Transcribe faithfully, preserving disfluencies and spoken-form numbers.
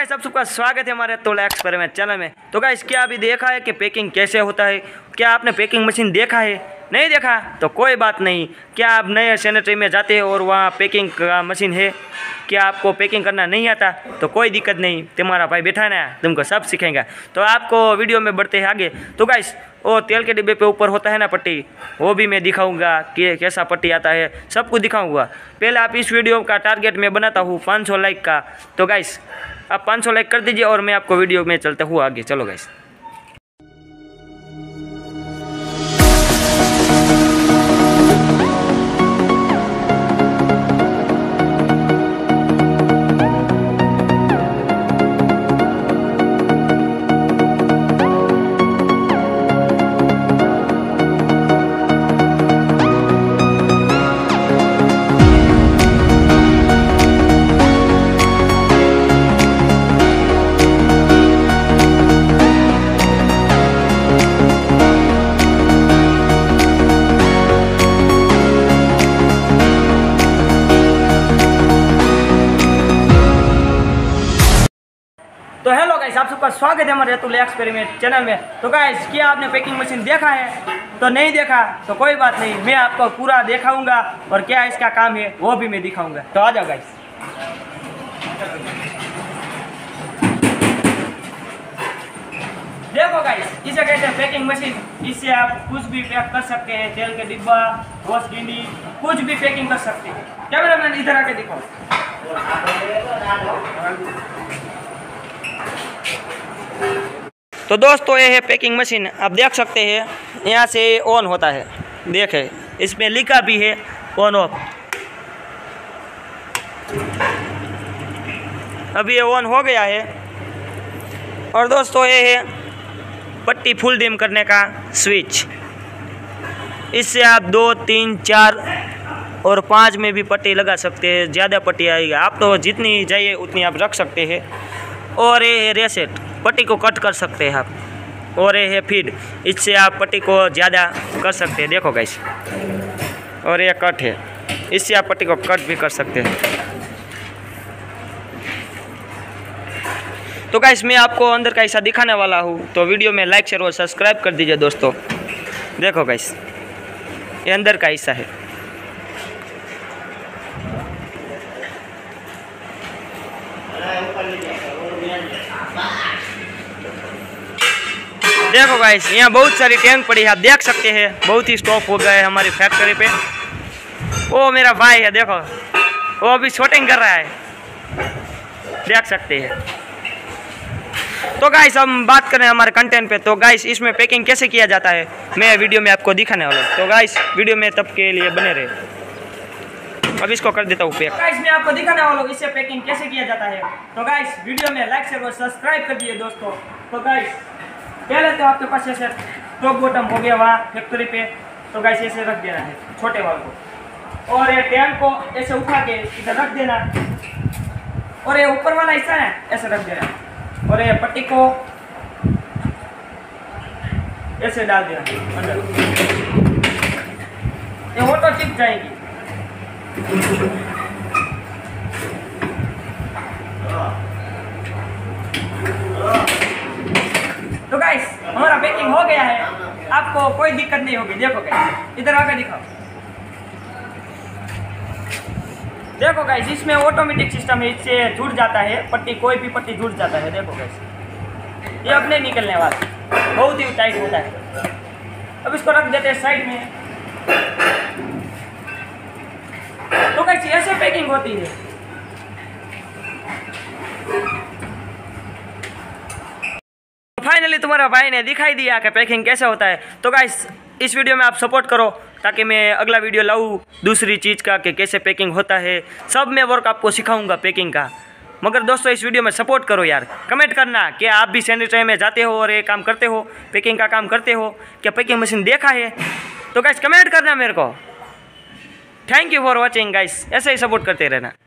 Guys आप सबका स्वागत है हमारे तोला एक्सपेरिमेंट चैनल में। तो गाइस क्या अभी देखा है कि पैकिंग कैसे होता है? क्या आपने पैकिंग मशीन देखा है? नहीं देखा तो कोई बात नहीं। क्या आप नए सैनिटरी में जाते हो और वहाँ पैकिंग का मशीन है, क्या आपको पैकिंग करना नहीं आता तो कोई दिक्कत नहीं, तुम्हारा भाई बैठा ना तुमको सब सीखेंगे। तो आपको वीडियो में बढ़ते हैं आगे। तो गाइस वो तेल के डिब्बे पे ऊपर होता है ना पट्टी, वो भी मैं दिखाऊंगा कि कैसा पट्टी आता है, सब कुछ दिखाऊंगा। पहले आप इस वीडियो का टारगेट मैं बनाता हूँ पाँच सौ लाइक का। तो गाइस आप पाँच सौ लाइक कर दीजिए और मैं आपको वीडियो में चलता हूँ आगे। चलो गाइस। तो हेलो गाइस आप सबका स्वागत है हमारे अतुल एक्सपेरिमेंट चैनल में। तो गाइस क्या आपने पैकिंग मशीन देखा है? तो नहीं देखा तो कोई बात नहीं, मैं आपको पूरा दिखाऊंगा और क्या इसका काम है वो भी मैं दिखाऊंगा। तो आ जाओ गाइस। देखो गाइस इसे कहते हैं पैकिंग मशीन। इससे आप कुछ भी पैक कर सकते हैं, तेल के डिब्बा, वॉश गिनी, कुछ भी पैकिंग कर सकते हैं। कैमरा मैन इधर आके दिखाओ। तो दोस्तों ये है पैकिंग मशीन, आप देख सकते हैं यहाँ से ऑन होता है। देखें इसमें लिखा भी है ऑन ऑफ। अभी ये ऑन हो गया है। और दोस्तों ये है पट्टी फुल डिम करने का स्विच। इससे आप दो तीन चार और पाँच में भी पट्टी लगा सकते हैं। ज़्यादा पट्टी आएगी आप तो जितनी चाहिए उतनी आप रख सकते हैं। और ये है रेसेट, पट्टी को कट कर सकते हैं आप। और ये है फीड, इससे आप पट्टी को ज़्यादा कर सकते हैं। देखो गाइस, और ये कट है, इससे आप पट्टी को कट भी कर सकते हैं। तो गाइस मैं आपको अंदर का हिस्सा दिखाने वाला हूँ, तो वीडियो में लाइक शेयर और सब्सक्राइब कर दीजिए दोस्तों। देखो गाइस ये अंदर का हिस्सा है। देखो गाइस यहाँ बहुत सारी टैंक पड़ी है, आप देख सकते हैं। बहुत ही स्टॉक हो गए है हमारी फैक्ट्री पे। वो मेरा भाई है, देखो वो अभी शूटिंग कर रहा है, देख सकते हैं। तो गाइस हम बात करें हमारे कंटेंट पे। तो गाइस इसमें पैकिंग कैसे किया जाता है मैं वीडियो में आपको दिखाने वाला हूँ। तो गाइस वीडियो में तब के लिए बने रहे। अब इसको कर देता हूँ पैक। गाइस मैं आपको दिखाने वाला हूँ इससे पैकिंग कैसे किया जाता है। तो गाइस वीडियो में लाइक शेयर और सब्सक्राइब कर दिए दोस्तों। तो गाइस पहले तो आपके पास ऐसे टॉप बॉटम हो गया वहाँ फैक्ट्री पे, तो गाइस ऐसे रख देना है छोटे वाल को। और ये टैंक को ऐसे उठा के इधर रख देना। और ये ऊपर वाला हिस्सा है ऐसे रख देना। और ये पट्टी को ऐसे डाल देना अंदर, ये ऑटो चिप जाएगी। तो गाइस हमारा पैकिंग हो गया है, आपको कोई दिक्कत नहीं होगी। देखो गाइस इधर आकर दिखाओ। देखो गाइस इसमें ऑटोमेटिक सिस्टम है, इससे जुड़ जाता है पट्टी, कोई भी पट्टी जुड़ जाता है। देखो गाइस ये अपने निकलने वाला, बहुत ही टाइट होता है। अब इसको रख देते हैं साइड में। तो गाइस ऐसे पैकिंग होती है। फाइनली तुम्हारा भाई ने दिखाई दिया कि पैकिंग कैसे होता है। तो गाइस इस वीडियो में आप सपोर्ट करो ताकि मैं अगला वीडियो लाऊँ दूसरी चीज़ का कि कैसे पैकिंग होता है। सब मैं वर्क आपको सिखाऊंगा पैकिंग का। मगर दोस्तों इस वीडियो में सपोर्ट करो यार। कमेंट करना कि आप भी सैनिटरी में जाते हो और ये काम करते हो, पैकिंग का काम करते हो, क्या पैकिंग मशीन देखा है? तो गाइस कमेंट करना मेरे को। Thank you for watching guys, ऐसे ही सपोर्ट करते रहना।